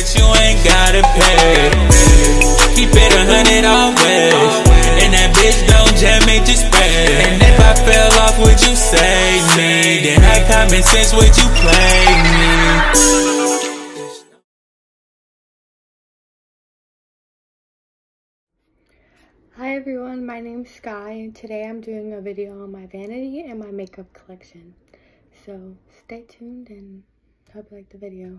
that you ain't gotta pay. Keep it 100 always, and that bitch don't jam me to spray. And if I fell off, would you save me? Then I common sense, would you play me? Hi everyone, my name's Sky and today I'm doing a video on my vanity and my makeup collection. So stay tuned and hope you like the video.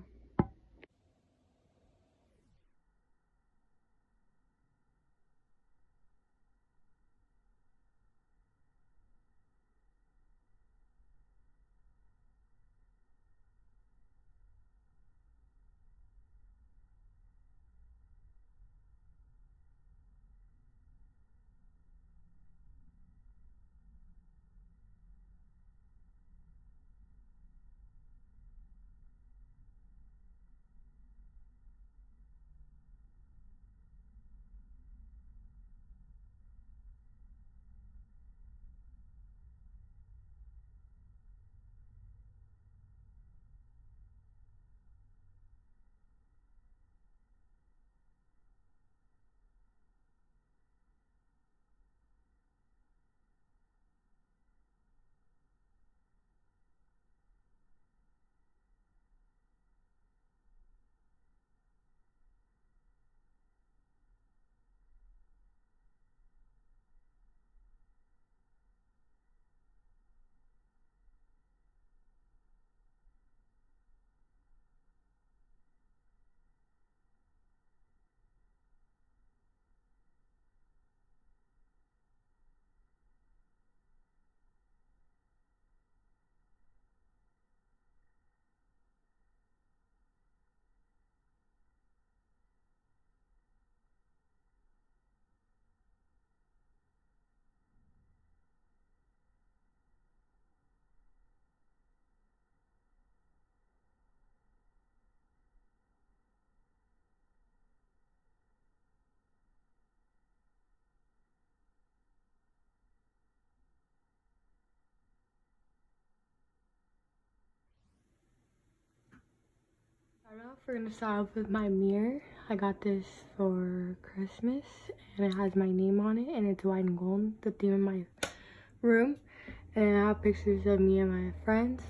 We're gonna start off with my mirror. I got this for Christmas and it has my name on it and it's white and gold, the theme of my room. And I have pictures of me and my friends.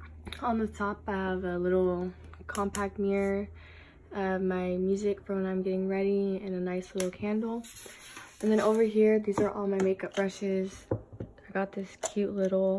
On the top I have a little compact mirror, my music for when I'm getting ready, and a nice little candle. And then over here, these are all my makeup brushes. I got this cute little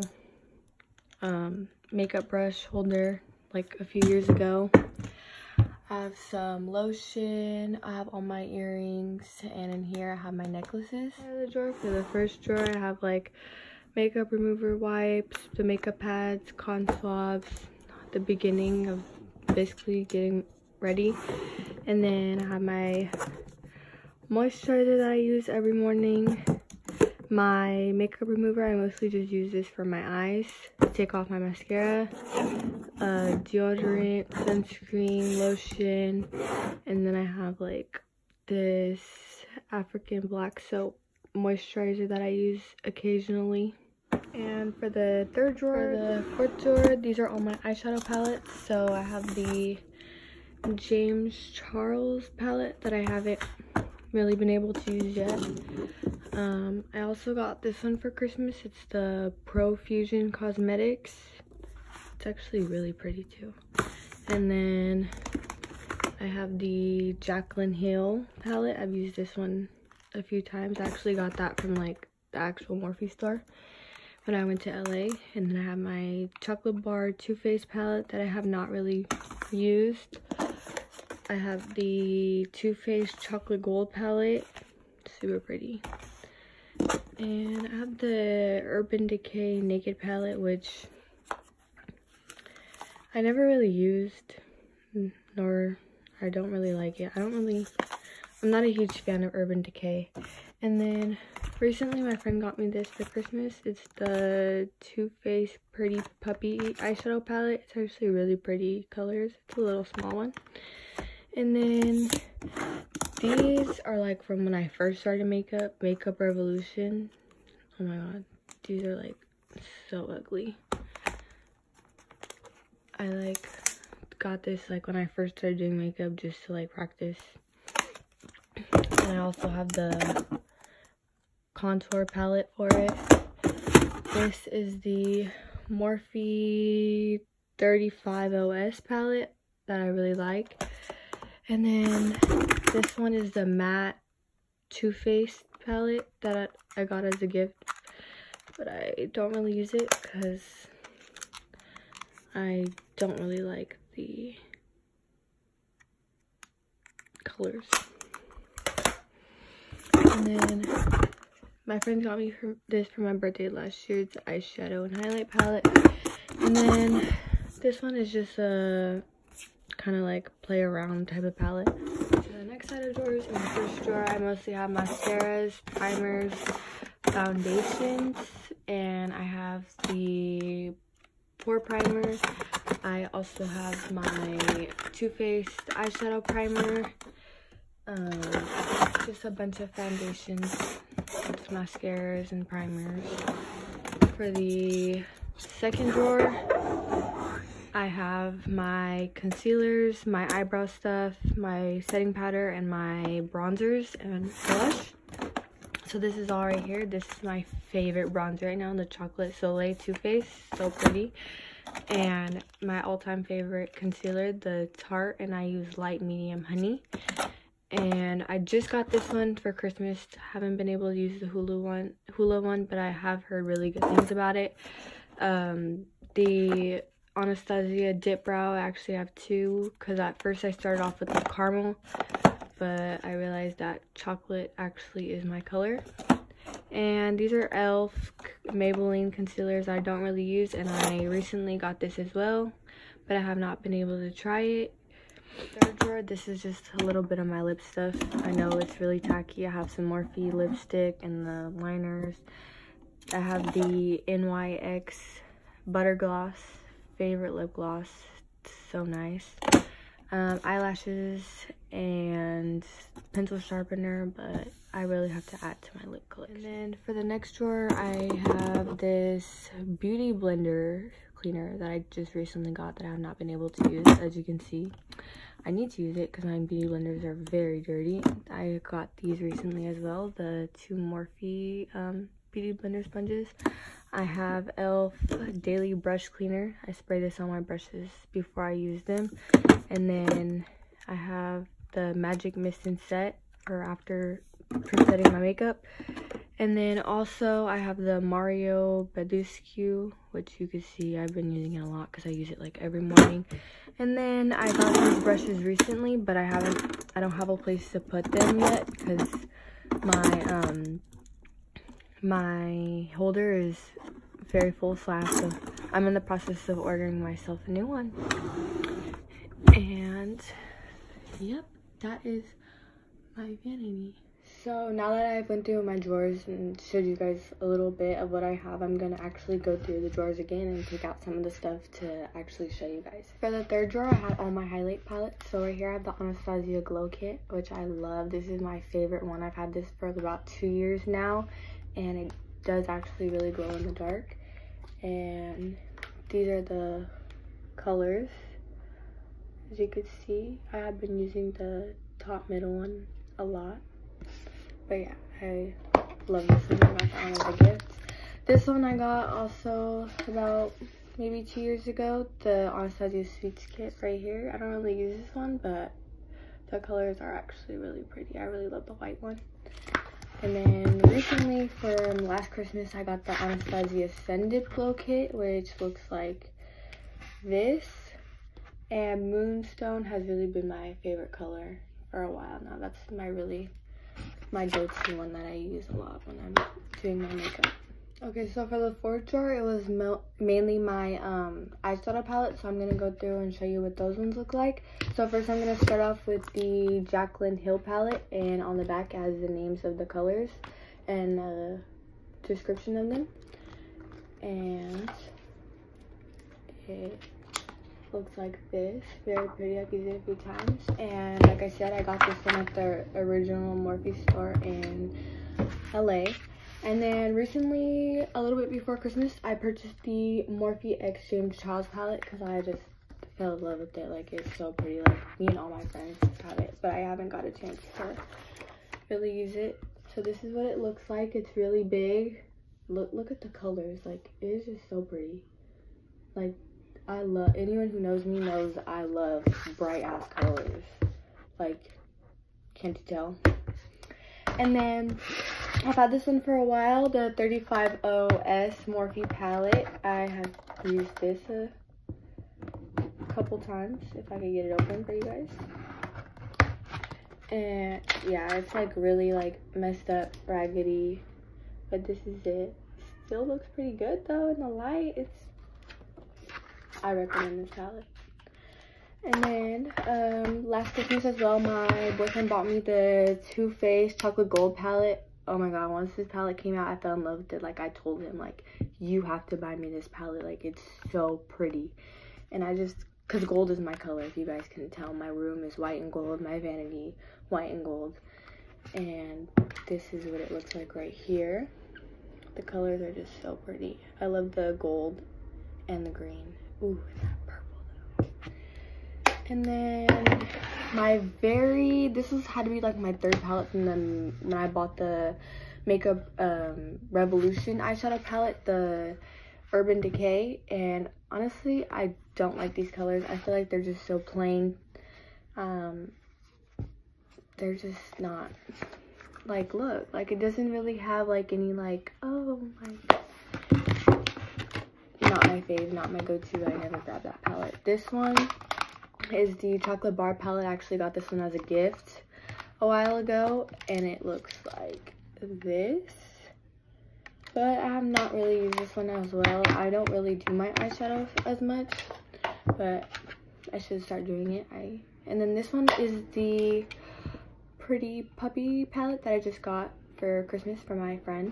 makeup brush holder like a few years ago. I have some lotion, I have all my earrings, and in here I have my necklaces. Out of the drawer, for the first drawer I have like makeup remover wipes, the makeup pads, cotton swabs, the beginning of basically getting ready. And then I have my moisturizer that I use every morning. My makeup remover, I mostly just use this for my eyes to take off my mascara. Deodorant, sunscreen, lotion, and then I have like this African black soap moisturizer that I use occasionally. And for the third drawer, the fourth drawer, these are all my eyeshadow palettes. So I have the James Charles palette that I haven't really been able to use yet. I also got this one for Christmas. It's the Pro Fusion Cosmetics. It's actually really pretty too. And then I have the Jaclyn Hill palette. I've used this one a few times. I actually got that from like the actual Morphe store when I went to LA. And then I have my Chocolate Bar Too Faced palette that I have not really used. I have the Too Faced Chocolate Gold palette. Super pretty. And I have the Urban Decay Naked palette, which I never really used, nor I don't really like it. I'm not a huge fan of Urban Decay. And then recently my friend got me this for Christmas. It's the Too Faced Pretty Puppy eyeshadow palette. It's actually really pretty colors. It's a little small one. And then these are like from when I first started makeup Revolution. Oh my god, these are like so ugly. I like got this like when I first started doing makeup, just to like practice. And I also have the contour palette for it. This is the Morphe 35 OS palette that I really like. And then this one is the matte Too Faced palette that I got as a gift, but I don't really use it because I don't really like the colors. And then my friend got me this for my birthday last year. It's the eyeshadow and highlight palette. And then this one is just a kind of like play around type of palette. So the next side of drawers, in the first drawer, I mostly have mascaras, primers, foundations, and I have the pore primer. I also have my Too Faced eyeshadow primer, just a bunch of foundations, with mascaras and primers. For the second drawer, I have my concealers, my eyebrow stuff, my setting powder, and my bronzers and blush. So this is all right here. This is my favorite bronzer right now, the Chocolate Soleil Too Faced, so pretty. And my all-time favorite concealer, the Tarte, and I use light medium honey. And I just got this one for Christmas. Haven't been able to use the Hoola one, but I have heard really good things about it. The Anastasia Dip Brow, I actually have two, because at first I started off with the caramel, but I realized that chocolate actually is my color. And these are e.l.f. Maybelline concealers I don't really use, and I recently got this as well, but I have not been able to try it. Third drawer, this is just a little bit of my lip stuff. I know it's really tacky. I have some Morphe lipstick and the liners. I have the NYX Butter Gloss, favorite lip gloss. It's so nice. Eyelashes and pencil sharpener, but I really have to add to my lip collection. And then for the next drawer, I have this beauty blender cleaner that I just recently got that I have not been able to use. As you can see, I need to use it because my beauty blenders are very dirty. I got these recently as well, the two Morphe beauty blender sponges. I have e.l.f. Daily Brush Cleaner. I spray this on my brushes before I use them. And then I have the Magic Mist and Set for after setting my makeup. And then also I have the Mario Badescu, which you can see I've been using it a lot because I use it like every morning. And then I got these brushes recently, but I don't have a place to put them yet because my holder is very full, so I'm in the process of ordering myself a new one. And yep, that is my vanity. So now that I've went through my drawers and showed you guys a little bit of what I have, I'm gonna actually go through the drawers again and take out some of the stuff to actually show you guys. For the third drawer, I have all my highlight palettes. So right here I have the Anastasia Glow Kit, which I love. This is my favorite one. I've had this for about 2 years now, and it does actually really glow in the dark. And these are the colors. As you can see, I have been using the top middle one a lot. But yeah, I love this one. I got that one as a gift. This one I got also about maybe 2 years ago. The Anastasia Sweets Kit right here. I don't really use this one, but the colors are actually really pretty. I really love the white one. And then recently, for last Christmas, I got the Anastasia Scented Glow Kit, which looks like this. And Moonstone has really been my favorite color for a while now. That's my go-to one that I use a lot when I'm doing my makeup. Okay, so for the fourth drawer, it was mainly my eyeshadow palette, so I'm going to go through and show you what those ones look like. So first I'm going to start off with the Jaclyn Hill palette, and on the back it has the names of the colors and a description of them. And it looks like this. Very pretty. I've used it a few times. And like I said, I got this one at the original Morphe store in LA. And then recently, a little bit before Christmas, I purchased the Morphe X James Charles palette because I just fell in love with it. Like, it's so pretty. Like, me and all my friends just have it, but I haven't got a chance to really use it. So this is what it looks like. It's really big. Look at the colors. Like, it is just so pretty. Like, I love, anyone who knows me knows I love bright ass colors. Like, can't you tell? And then I've had this one for a while, the 35OS Morphe palette. I have used this a couple times, if I could get it open for you guys. And yeah, it's like really like messed up, raggedy, but this is it. Still looks pretty good though in the light. I recommend this palette. And then last Christmas as well, my boyfriend bought me the Too Faced Chocolate Gold palette. Oh my god, once this palette came out, I fell in love with it. Like, I told him, like, you have to buy me this palette. Like, it's so pretty. And I just, because gold is my color, if you guys can tell. My room is white and gold, my vanity white and gold. And this is what it looks like right here. The colors are just so pretty. I love the gold and the green. Ooh, and that purple though. And then this had to be like my third palette from when I bought the Makeup Revolution eyeshadow palette, the Urban Decay. And honestly, I don't like these colors. I feel like they're just so plain. They're just not, like, look, like, it doesn't really have like any like, oh my god. Not my fave, not my go-to. I never grab that palette. This one is the Chocolate Bar palette. I actually got this one as a gift a while ago, and it looks like this. But I have not really used this one as well. I don't really do my eyeshadows as much, but I should start doing it. And then this one is the Pretty Puppy palette that I just got for Christmas for my friend.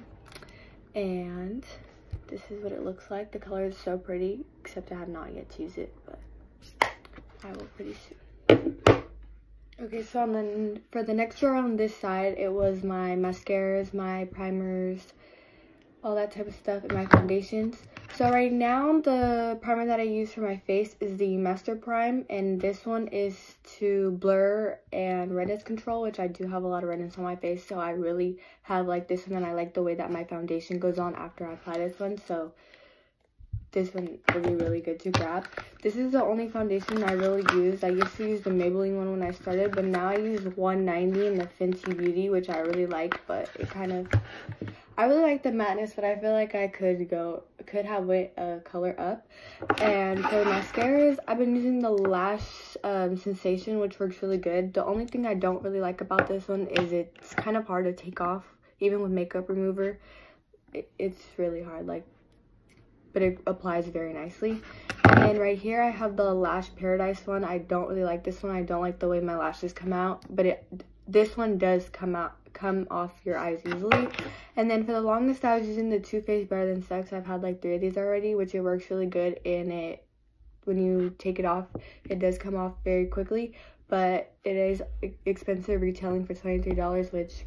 And this is what it looks like. The color is so pretty, except I have not yet used it, but I will pretty soon. Okay, so for the next drawer on this side, it was my mascaras, my primers, all that type of stuff, and my foundations. So right now, the primer that I use for my face is the Master Prime, and this one is to blur and redness control, which I do have a lot of redness on my face, so I really have like this one, and I like the way that my foundation goes on after I apply this one, so this one will be really good to grab. This is the only foundation I really used. I used to use the Maybelline one when I started, but now I use 190 in the Fenty Beauty, which I really like, but it kind of, I really like the mattness, but I feel like I could have it a color up. And for mascaras, I've been using the Lash Sensation, which works really good. The only thing I don't really like about this one is it's kind of hard to take off, even with makeup remover. It's really hard, like, but it applies very nicely. And then right here, I have the Lash Paradise one. I don't really like this one. I don't like the way my lashes come out, but this one does come off your eyes easily. And then for the longest, I was using the Too Faced Better Than Sex. I've had like 3 of these already, which it works really good. And when you take it off, it does come off very quickly, but it is expensive, retailing for $23, which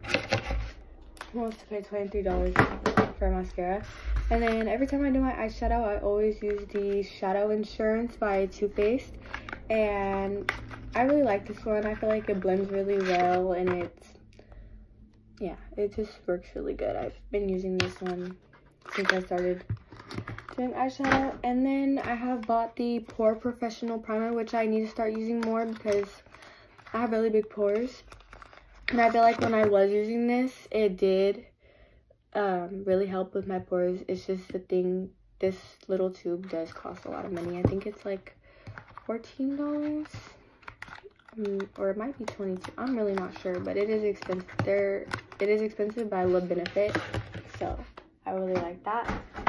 who wants to pay $23 for mascara? And then every time I do my eyeshadow, I always use the Shadow Insurance by Too Faced, and I really like this one. I feel like it blends really well, and it just works really good. I've been using this one since I started doing eyeshadow. And then I have bought the Pore Professional Primer, which I need to start using more because I have really big pores. And I feel like when I was using this, it did really help with my pores. It's just the thing, this little tube does cost a lot of money. I think it's like $14. Or it might be 22. I'm really not sure, but it is expensive. It is expensive, but I love benefit, so I really like that.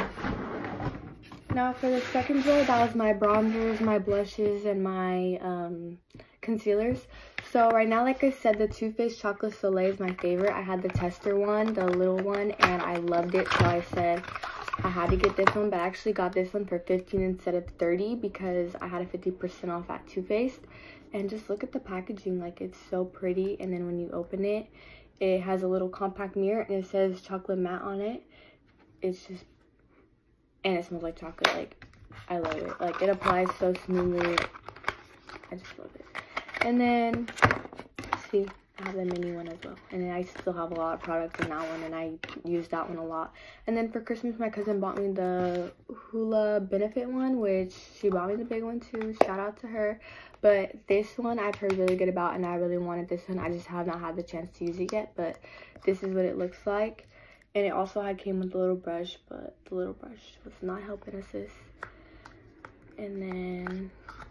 Now for the second drawer, that was my bronzers, my blushes, and my concealers. So right now, like I said, the Too Faced Chocolate Soleil is my favorite. I had the tester one, the little one, and I loved it, so I said I had to get this one, but I actually got this one for $15 instead of $30 because I had a 50% off at Too Faced. And just look at the packaging, like, it's so pretty. And then when you open it, it has a little compact mirror, and it says chocolate matte on it. It's just, and it smells like chocolate. Like, I love it. Like, it applies so smoothly. I just love it. And then, see, I have the mini one as well. And then I still have a lot of products in that one, and I use that one a lot. And then for Christmas, my cousin bought me the Hula Benefit one, which she bought me the big one too. Shout out to her. But this one I've heard really good about, and I really wanted this one. I just have not had the chance to use it yet, but this is what it looks like. And it also came with a little brush, but the little brush was not helping us this. And then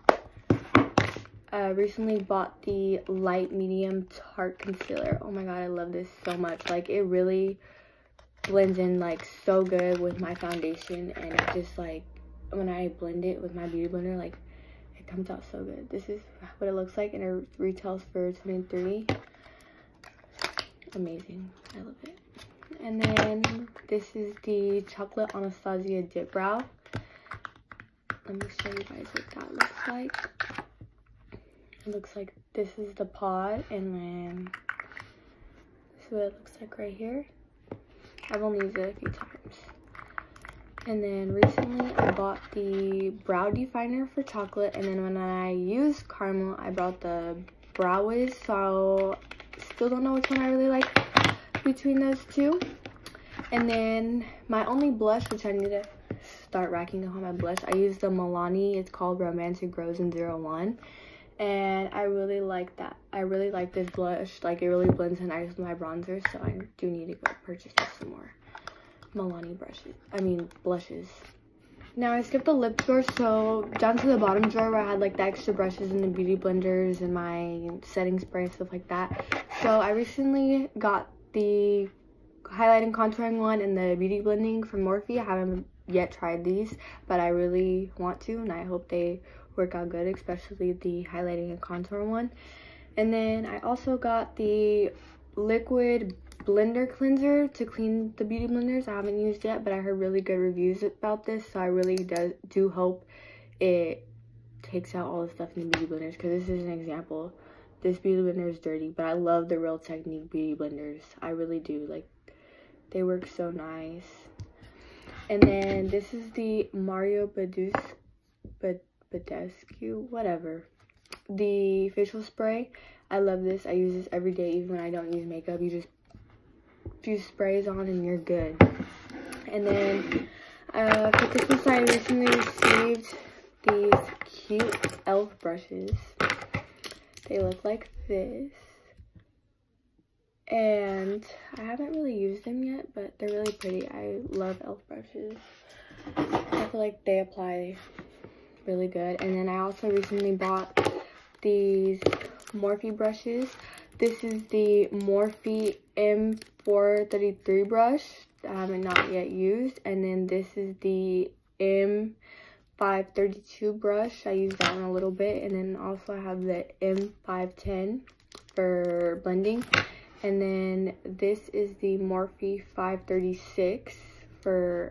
I recently bought the light medium Tarte concealer. Oh my god, I love this so much. Like, it really blends in like so good with my foundation, and it just like, when I blend it with my beauty blender, like, it comes out so good. This is what it looks like, and it retails for $23. Amazing. I love it. And then this is the Chocolate Anastasia Dip Brow. Let me show you guys what that looks like. It looks like this is the pod, and then this is what it looks like right here. I've only used it a few times. And then recently I bought the brow definer for chocolate, and then when I used caramel, I brought the Brow Wiz. So still don't know which one I really like between those two. And then my only blush, which I need to start racking on my blush, I use the Milani. It's called Romantic Rose in 01. And I really like that. I really like this blush. Like, it really blends in nice with my bronzer, so I do need to go purchase some more Milani blushes. Now I skipped the lip drawer, so down to the bottom drawer where I had like the extra brushes and the beauty blenders and my setting spray and stuff like that. So I recently got the highlighting contouring one and the beauty blending from Morphe. I haven't yet tried these, but I really want to, and I hope they work out good, especially the highlighting and contour one. And then I also got the liquid blender cleanser to clean the beauty blenders. I haven't used yet, but I heard really good reviews about this, so I really do hope it takes out all the stuff in the beauty blenders, because this is an example. This beauty blender is dirty, but I love the Real Technique beauty blenders. I really do. Like, they work so nice. And then this is the Mario Badescu, whatever, the facial spray. I love this. I use this every day, even when I don't use makeup. You just few sprays on and you're good. And then for Christmas, I recently received these cute elf brushes. They look like this, and I haven't really used them yet, but they're really pretty. I love elf brushes. I feel like they apply really good. And then I also recently bought these Morphe brushes. This is the Morphe M433 brush that I haven't not yet used. And then this is the M532 brush. I used that one a little bit. And then also I have the M510 for blending. And then this is the Morphe 536 for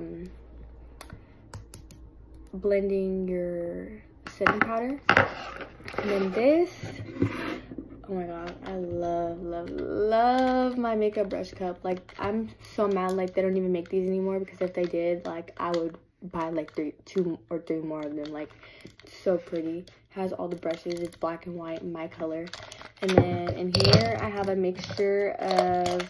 blending your setting powder. And then this, oh my god, I love my makeup brush cup. Like, I'm so mad like they don't even make these anymore, because if they did, like, I would buy like 2 or 3 more of them. Like, it's so pretty. It has all the brushes. It's black and white, my color. And then in here I have a mixture of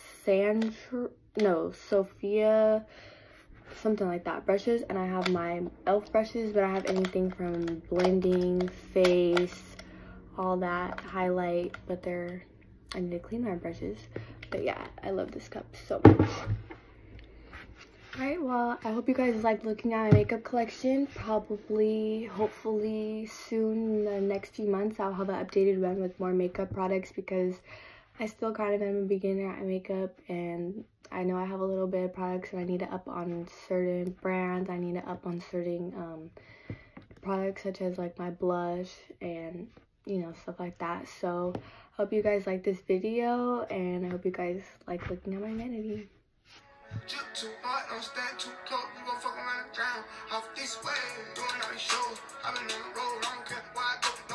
Sophia, something like that, brushes, and I have my elf brushes, but I have anything from blending, face, all that, highlight, but I need to clean my brushes. But yeah, I love this cup so much. Alright, well, I hope you guys like looking at my makeup collection. Probably, hopefully soon, in the next few months, I'll have an updated one with more makeup products, because I still kind of am a beginner at makeup, and I know I have a little bit of products, and I need to up on certain brands. I need to up on certain products, such as like my blush and, you know, stuff like that. So I hope you guys like this video, and I hope you guys like looking at my vanity. Too hard, don't stand too close. You gon' fuck around and drown. Off this way, doing all these shows. I've been on the road, I don't care where I go.